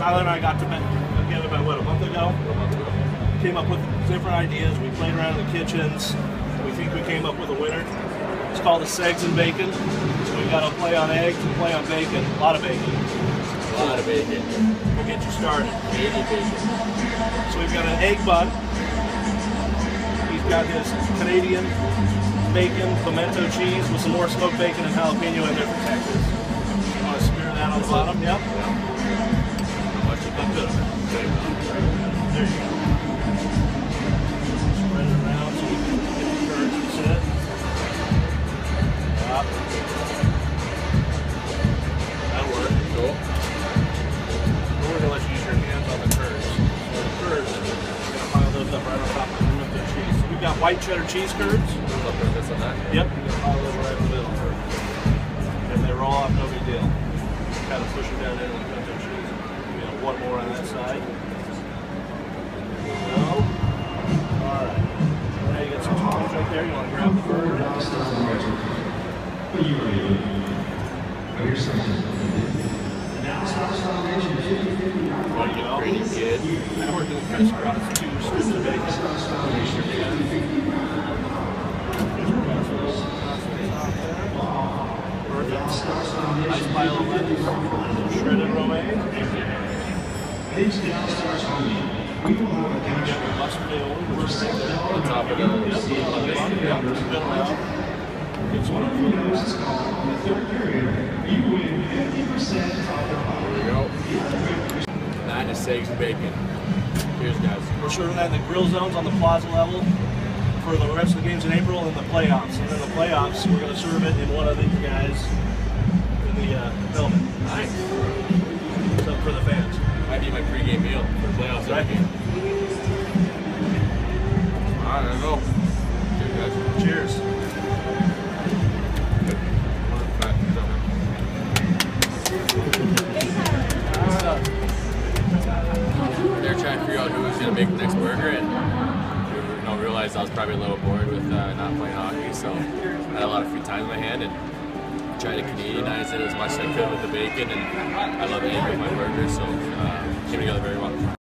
Tyler and I got together about, what, a month ago? Came up with different ideas. We played around in the kitchens. We think we came up with a winner. It's called the Segs and Bacon. So we've got to play on eggs and play on bacon. A lot of bacon. A lot of bacon. We'll get you started. 80 bacon. So we've got an egg bun. He's got his Canadian bacon, pimento cheese with some more smoked bacon and jalapeno in there for Texas. You want to smear that on the bottom? Yep. How much you think? Good. There you go. Spread it around so we can get the curds to sit. Up. That'll work. Cool. We're going to let you use your hands on the curds. So the curds, we're going to pile those up right on top of the pimento cheese. So we've got white cheddar cheese curds. On that? Yep, you're going to pile those right in the middle. And they roll off, no big deal. Kind of push it down into the pimento cheese. One more on that side. There we go. Alright. Now you got some tongs right there. You want to grab the bird. What are you ready to do? Oh, here's something. Now starts foundation 50-50. There you go. Pretty good. Now we're going to crisscross 2 strips of bacon. Nice pile of lettuce, shredded romaine. These now starts only. We will have a cash Mustard oil, which is right there. On top of the Get some of those. This is called the third period. You win 50% of the There we go. That is Segs and Bacon. Cheers, guys. We're serving that in the grill zones on the plaza level for the rest of the games in April and the playoffs. And then the playoffs, we're going to serve it in one of these guys in the building. Nice. So for the fans. Might be my pregame meal for the playoffs. Right. Alright, there we go. Cheers, guys. Cheers. They're trying to figure out who was going to make the next burger, and realized I was probably a little bored with not playing hockey, so I had a lot of free time in my hand and tried to Canadianize it as much as I could with the bacon, and I love egg with my burger, so it came together very well.